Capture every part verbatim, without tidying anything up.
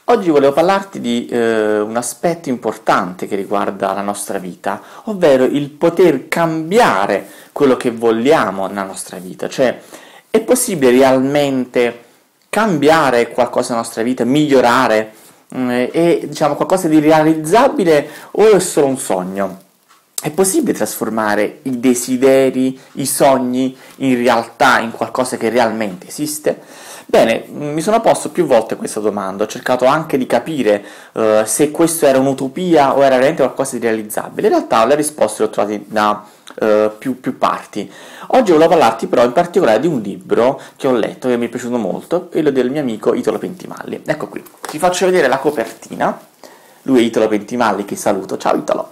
Oggi volevo parlarti di eh, un aspetto importante che riguarda la nostra vita, ovvero il poter cambiare quello che vogliamo nella nostra vita. Cioè, è possibile realmente cambiare qualcosa nella nostra vita, migliorare? Mm, è, diciamo, qualcosa di realizzabile o è solo un sogno? È possibile trasformare i desideri, i sogni in realtà, in qualcosa che realmente esiste? Bene, mi sono posto più volte questa domanda, ho cercato anche di capire uh, se questo era un'utopia o era veramente qualcosa di realizzabile. In realtà le risposte le ho trovate da uh, più, più parti. Oggi volevo parlarti però in particolare di un libro che ho letto, che mi è piaciuto molto, quello del mio amico Italo Pentimalli. Ecco qui, ti faccio vedere la copertina. Lui è Italo Pentimalli, che saluto. Ciao Italo!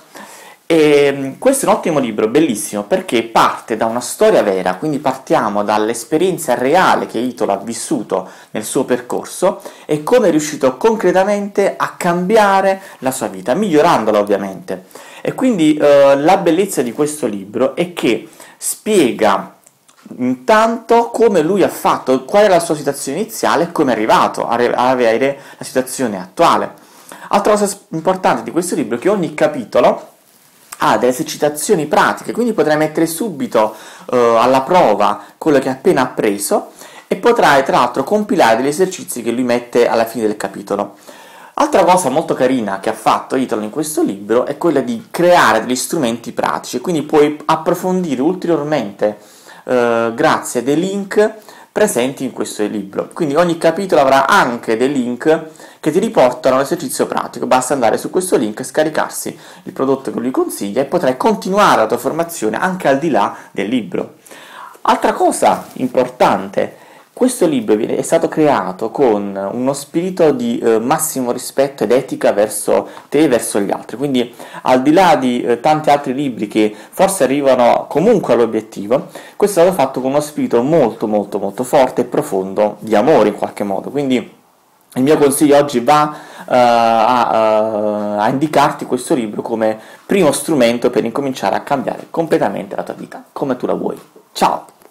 E questo è un ottimo libro, bellissimo, perché parte da una storia vera, quindi partiamo dall'esperienza reale che Italo ha vissuto nel suo percorso e come è riuscito concretamente a cambiare la sua vita, migliorandola ovviamente. E quindi eh, la bellezza di questo libro è che spiega intanto come lui ha fatto, qual è la sua situazione iniziale e come è arrivato a avere la situazione attuale. Altra cosa importante di questo libro è che ogni capitolo ha delle esercitazioni pratiche, quindi potrai mettere subito uh, alla prova quello che hai appena appreso e potrai tra l'altro compilare degli esercizi che lui mette alla fine del capitolo. Altra cosa molto carina che ha fatto Italo in questo libro è quella di creare degli strumenti pratici, quindi puoi approfondire ulteriormente uh, grazie a dei link presenti in questo libro. Quindi ogni capitolo avrà anche dei link che ti riportano all'esercizio pratico. Basta andare su questo link, scaricarsi il prodotto che lui consiglia e potrai continuare la tua formazione anche al di là del libro. Altra cosa importante, questo libro è stato creato con uno spirito di eh, massimo rispetto ed etica verso te e verso gli altri, quindi al di là di eh, tanti altri libri che forse arrivano comunque all'obiettivo, questo è stato fatto con uno spirito molto molto molto forte e profondo di amore in qualche modo, quindi il mio consiglio oggi va uh, a, uh, a indicarti questo libro come primo strumento per incominciare a cambiare completamente la tua vita, come tu la vuoi. Ciao!